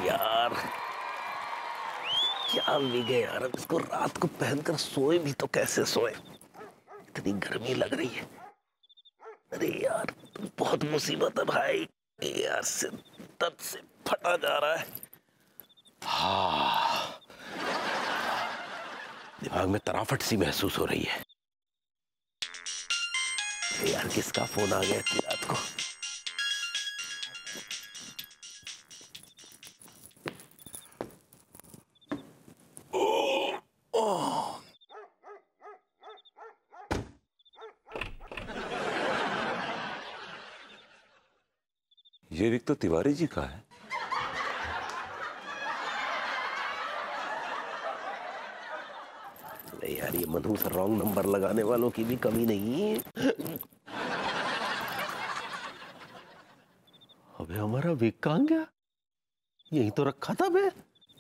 यार, क्या विग है यार, अब इसको रात को पहनकर सोए भी तो कैसे सोए, इतनी गर्मी लग रही है। अरे यार बहुत मुसीबत है भाई, यार सिर दर्द से फटा जा रहा है। हाँ, दिमाग में तराफट सी महसूस हो रही है। यार किसका फोन आ गया इतनी रात को? ये विक तो तिवारी जी का है। नहीं यार, ये मधु से रॉन्ग नंबर लगाने वालों की भी कमी नहीं है। अबे हमारा विक कहाँ गया? यहीं तो रखा था बे।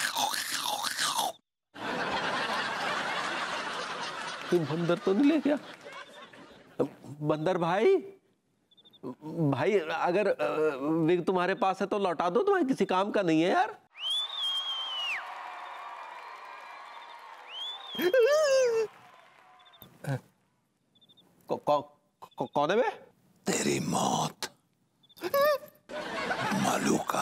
बंदर तो नहीं ले गया? बंदर भाई, भाई अगर विग तुम्हारे पास है तो लौटा दो, तुम्हारे किसी काम का नहीं है यार। कौन है बे? तेरी मौत। मलूका।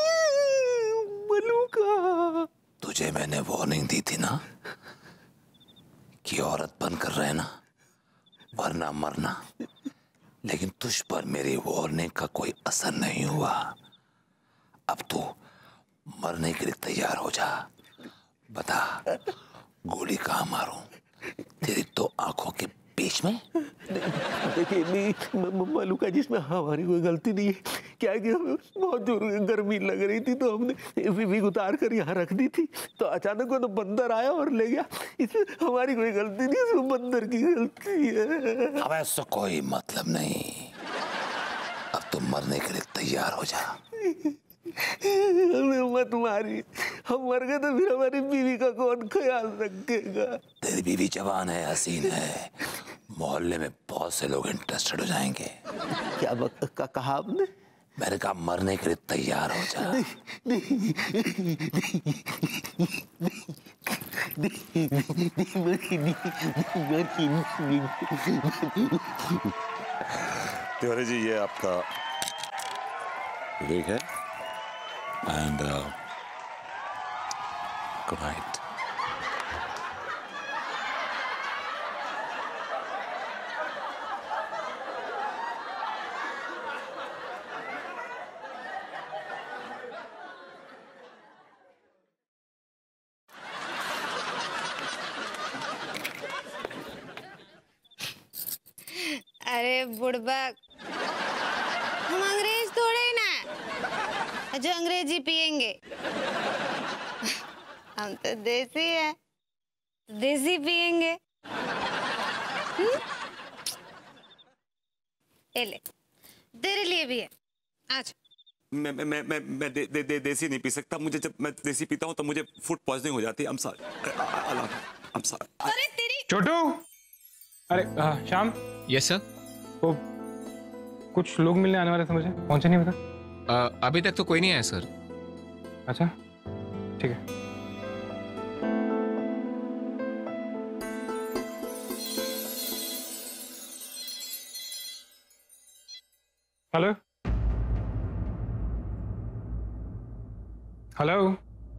मलूका, तुझे मैंने वार्निंग दी थी ना कि औरत बनकर रहना वरना मरना, लेकिन तुझ पर मेरी वार्निंग का कोई असर नहीं हुआ। अब तू मरने के लिए तैयार हो जा। बता, गोली कहाँ मारूं? तेरी तो आंखों के बीच में। देखिए मलूका जी, इसमें हमारी कोई गलती नहीं है। क्या है कि हमें बहुत जोर गर्मी लग रही थी तो हमने विग उतार कर यहाँ रख दी थी, तो अचानक वो तो बंदर आया और ले गया। इसमें हमारी कोई गलती नहीं, इसमें बंदर की गलती है। अब ऐसा कोई मतलब नहीं। अब तुम मरने के लिए तैयार हो जा। हमें मत मारी, हम मर गए तो फिर हमारी बीवी का कौन ख्याल रखेगा? तेरी बीवी जवान है, हसीन है, मोहल्ले में बहुत से लोग इंटरेस्टेड हो जाएंगे। क्या कहा आपने? मैंने कहा मरने के लिए तैयार हो जा। तिवारी जी, ये आपका विग है एंड गुड नाइट। अरे बुड़बक, हम अंग्रेज थोड़े ही ना जो अंग्रेजी पियेंगे। हम तो देसी है, देसी पियेंगे। ले, तेरे लिए भी है, आज। मैं देसी नहीं पी सकता। मुझे जब मैं देसी पीता हूँ तो मुझे फूड पॉइजनिंग हो जाती है। I'm sorry। अरे तेरी छोटू, अरे श्याम। Yes sir. वो कुछ लोग मिलने आने वाले थे, मुझे पहुंचे नहीं बता। अभी तक तो कोई नहीं आया सर। अच्छा ठीक है। Hello hello.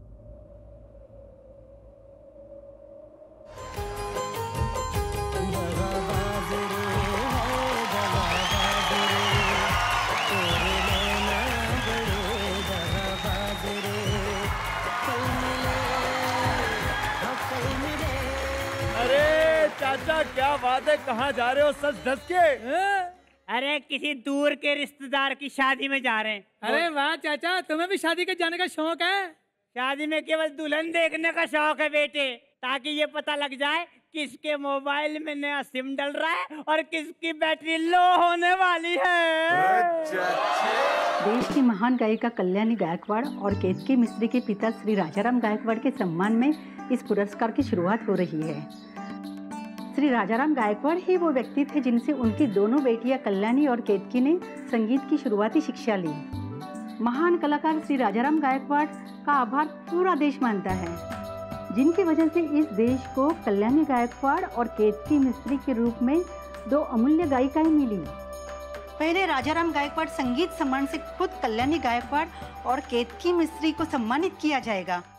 चाचा क्या बात है, कहाँ जा रहे हो सच धस के? अरे किसी दूर के रिश्तेदार की शादी में जा रहे हैं। अरे वाह चाचा, तुम्हें भी शादी के जाने का शौक है? शादी में केवल दुल्हन देखने का शौक है बेटे, ताकि ये पता लग जाए किसके मोबाइल में नया सिम डल रहा है और किसकी बैटरी लो होने वाली है। देश की महान गायिका कल्याणी गायकवाड़ और केतकी मिस्त्री के पिता श्री राजाराम गायकवाड़ के सम्मान में इस पुरस्कार की शुरुआत हो रही है। श्री राजाराम गायकवाड़ ही वो व्यक्ति थे जिनसे उनकी दोनों बेटियां कल्याणी और केतकी ने संगीत की शुरुआती शिक्षा ली। महान कलाकार श्री राजाराम गायकवाड़ का आभार पूरा देश मानता है, जिनकी वजह से इस देश को कल्याणी गायकवाड़ और केतकी मिस्त्री के रूप में 2 अमूल्य गायिकाएं मिली। पहले राजाराम गायकवाड़ संगीत सम्मान से खुद कल्याणी गायकवाड़ और केतकी मिस्त्री को सम्मानित किया जाएगा।